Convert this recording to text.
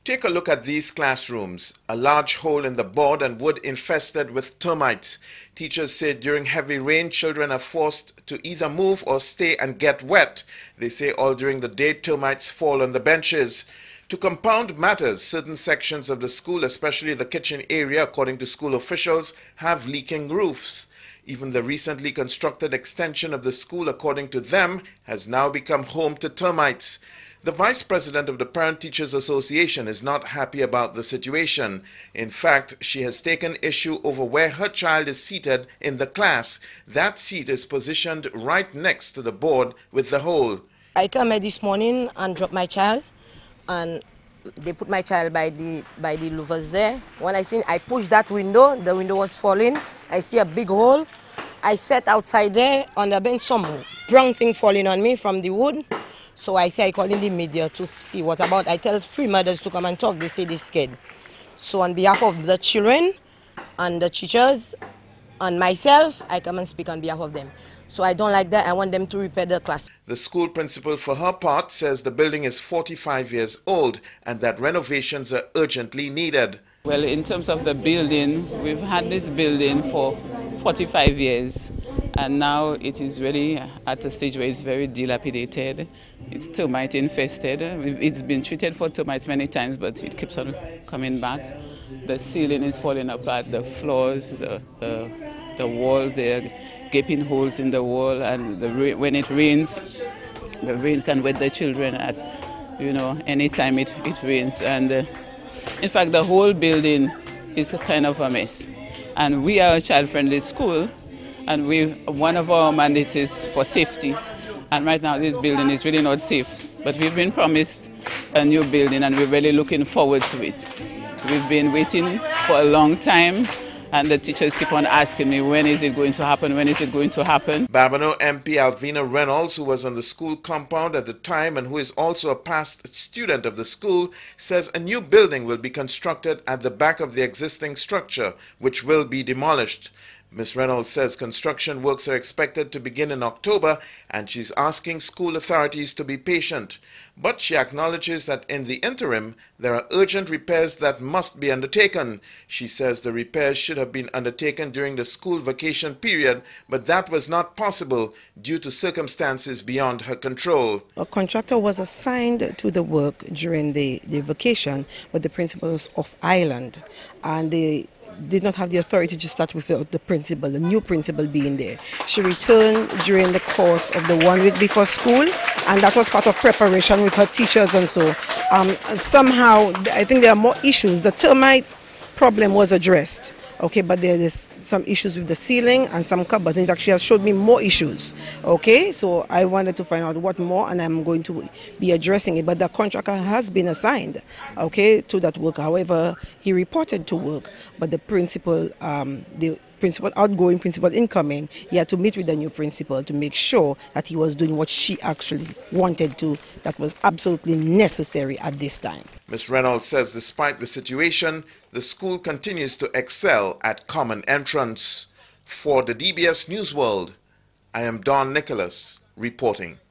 Take a look at these classrooms. A large hole in the board and wood infested with termites. Teachers say during heavy rain, children are forced to either move or stay and get wet. They say all during the day, termites fall on the benches. To compound matters, certain sections of the school, especially the kitchen area, according to school officials, have leaking roofs. Even the recently constructed extension of the school, according to them, has now become home to termites. The vice president of the Parent Teachers Association is not happy about the situation. In fact, she has taken issue over where her child is seated in the class. That seat is positioned right next to the board with the hole. I come here this morning and drop my child, and they put my child by the louvers there. When I pushed that window, the window was falling. I see a big hole. I sat outside there on the bench, some brown thing falling on me from the wood. So I call in the media to see what about. I tell 3 mothers to come and talk. They say they're scared. So on behalf of the children and the teachers and myself, I come and speak on behalf of them. So I don't like that. I want them to repair the class. The school principal, for her part, says the building is 45 years old and that renovations are urgently needed. Well, in terms of the building, we've had this building for 45 years. And now it is really at a stage where it's very dilapidated. It's termite infested. It's been treated for termites many times, but it keeps on coming back. The ceiling is falling apart, the floors, the walls, there are gaping holes in the wall, and when it rains, the rain can wet the children at, any time it rains. And in fact, the whole building is kind of a mess. And we are a child-friendly school. And one of our mandates is for safety. And right now this building is really not safe. But we've been promised a new building and we're really looking forward to it. We've been waiting for a long time and the teachers keep on asking me, when is it going to happen, when is it going to happen? Babonneau MP Alvina Reynolds, who was on the school compound at the time and who is also a past student of the school, says a new building will be constructed at the back of the existing structure, which will be demolished. Ms. Reynolds says construction works are expected to begin in October and she's asking school authorities to be patient. But she acknowledges that in the interim, there are urgent repairs that must be undertaken. She says the repairs should have been undertaken during the school vacation period, but that was not possible due to circumstances beyond her control. A contractor was assigned to the work during the vacation, but the principal was off island, and they did not have the authority to start without the new principal being there. She returned during the course of the 1 week before school, and that was part of preparation with her teachers and so. Somehow, I think there are more issues. The termite problem was addressed, okay, but there is some issues with the ceiling and some cupboards. In fact, she has showed me more issues, okay? So I wanted to find out what more, and I'm going to be addressing it. But the contractor has been assigned, okay, to that work. However, he reported to work, but the principal, outgoing principal incoming, he had to meet with the new principal to make sure that he was doing what she actually wanted to, that was absolutely necessary at this time. Ms. Reynolds says despite the situation, the school continues to excel at common entrance. For the DBS News World, I am Don Nicholas reporting.